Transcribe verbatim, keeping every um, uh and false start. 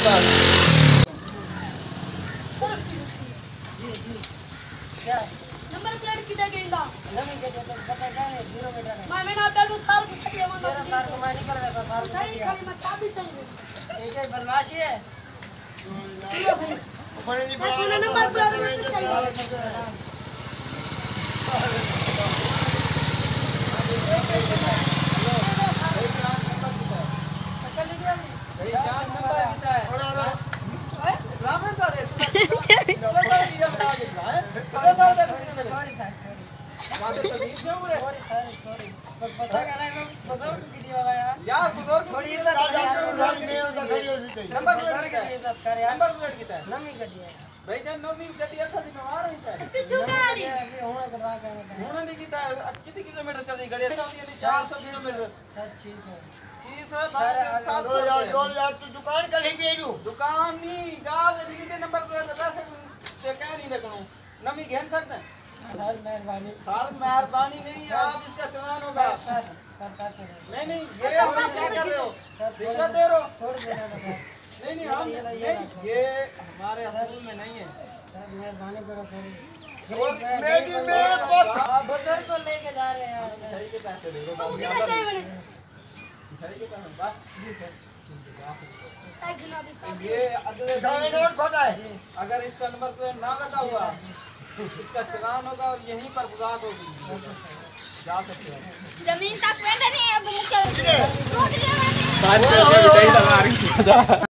जी जी क्या number plate किधर गेंदा नहीं के तो पता क्या है जीरो मीटर है मैं मैंने आपका तो साल कुछ दिया मैं तेरा साल को मैं नहीं कर रहा था साल नहीं खाली मैं क्या भी चाहिए एक एक बदमाशी है बड़े नहीं मैं नंबर प्लेट चाहिए भाई जन नौवीं गति ऐसा दिन आ रही है पिछु का आ रही होने के बाद होने दी की कितने किलोमीटर चल रही गाड़ी चार सौ किलोमीटर छह सौ छह सौ सात सौ यार यार यार तू दुकान कल ही भेजू दुकान नहीं गाल नहीं के नंबर प्लेट लगा से ते कह नहीं देखणो नमी घेन सकते सर मेहरबानी सर मेहरबानी नहीं आप इसका चालान होगा सर सर नहीं नहीं ये आप क्या कर रहे हो रिश्वत दे रहे हो छोड़ देना तो नहीं नहीं हम नहीं ये हमारे असूल में नहीं है सर मेहरबानी करो थोड़ी मेरी मैं आप बुजुर्ग को लेके जा रहे हैं मिठाई के पैसे दे दो कितना चाहिए मैंने मिठाई के पैसे बस जी सर ये अगले गाड़ी नोट खोटा है अगर इसका नंबर प्लेट ना लगा हुआ इसका चालान होगा और यहीं पर गुजार होगी जा सकते हो जमीन तक पैदा नहीं है अब मुख्य